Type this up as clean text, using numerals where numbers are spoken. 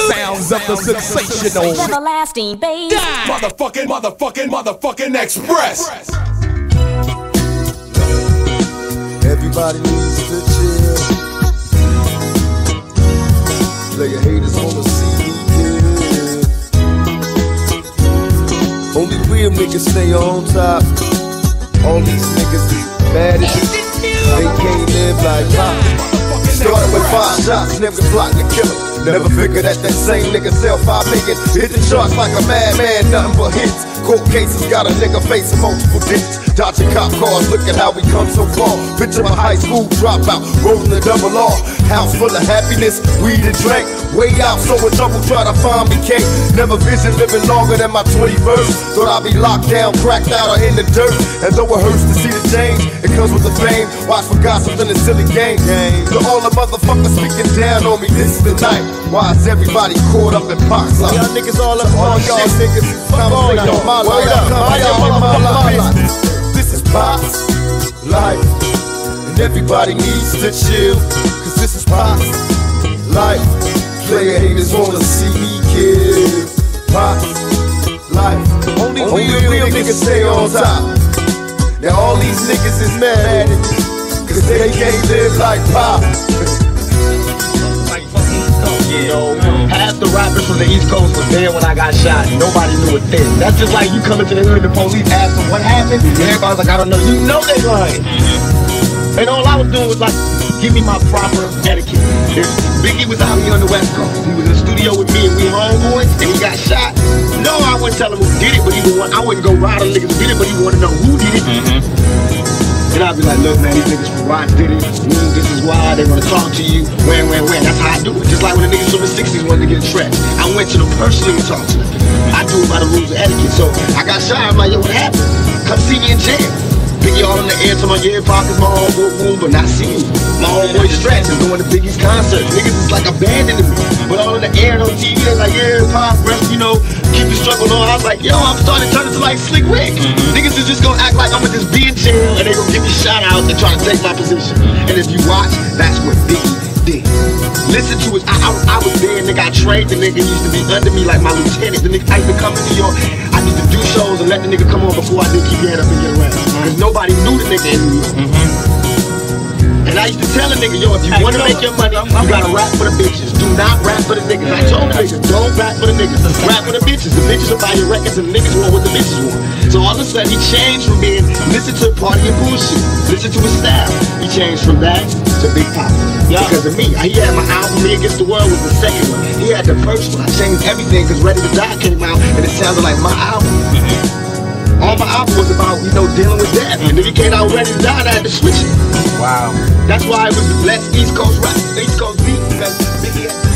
sounds of the sensational everlasting bass. Motherfucking Express. Everybody needs to chill. Player haters wanna see me kill. Only real niggas stay on top. All these niggas is bad as shit. They can't live like pop. Started with 5 shots, never plotting to kill him. Never figured that same nigga sell 5 million. Hit the charts like a madman, nothing but hits. Court cases got a nigga facing multiple digits. Dodging cop cars, look at how we come so far. Picture my high school dropout, rolling the double R. House full of happiness, weed and drink. Way out, so in trouble, try to find me cake. Never vision living longer than my 21st. Thought I'd be locked down, cracked out, or in the dirt. And though it hurts to see the change, it comes with the fame. Watch for gossip in a silly game. To all the motherfuckers speaking down on me, this is the night. Why is everybody caught up in pox? Y'all niggas all up on y'all niggas. Fuck all y'all. My life. This is Pop's life. And everybody needs to chill. Cause this is Pop's life. Player haters wanna see me kill. Pop's life. Only real niggas stay on top. Now all these niggas is mad at me, cause they can't live like Pop. You know, half the rappers from the East Coast was there when I got shot. Nobody knew a thing. That's just like you coming to the hood, the police ask them what happened, and everybody's like, I don't know. You know they lying. And all I was doing was like, give me my proper etiquette. If Biggie was out here on the West Coast, he was in the studio with me and we homeboys, and he got shot. No, I wouldn't tell him who did it, but I wouldn't go ride on niggas who did it, but he wanted to know who did it. And I'd be like, look man, these niggas from Rock did it. This is why they wanna talk to you. When. That's how I do it. Just like when the niggas from the 60s wanted to get trapped. I went to them personally and talked to them. I do it by the rules of etiquette. So I got shot, I'm like, yo, what happened? Come see me in jail. Biggie all in the air to my ear pockets, my homeboy boom, but not see me. My homeboy Stretch is going to Biggie's concert. Niggas is like abandoning me. But all in the air and on TV, they like, yeah, Pop, rest, you know, keep the struggle on. I was like, yo, I'm starting to turn into like Slick Rick. Niggas is just gonna act like I'm gonna just be in jail and they gonna give me shout out and try to take my position. And if you watch, that's what Biggie did. Listen to it, I was there, nigga, I trained the nigga, he used to be under me like my lieutenant. The nigga, I used to come to New York, I used to do shows and let the nigga come on before I did keep your head up and get around. Cause nobody knew the nigga in New York. And I used to tell a nigga, yo, if you wanna make your money, you gotta rap for the bitches. Do not rap for the niggas. I told niggas, don't rap for the niggas. Rap for the bitches. The bitches will buy your records and the niggas want what the bitches want. So all of a sudden he changed from being listen to party and bullshit, listen to his style. He changed from that to Big Pop. Because of me. He had my album, Me Against the World was the second one. He had the first one. I changed everything because Ready to Die came out and it sounded like my album. All my album was about, you know, dealing with death. And if he came out Ready to Die, I had to switch it. Wow. That's why it was less East Coast rap, East Coast beat, because Biggie had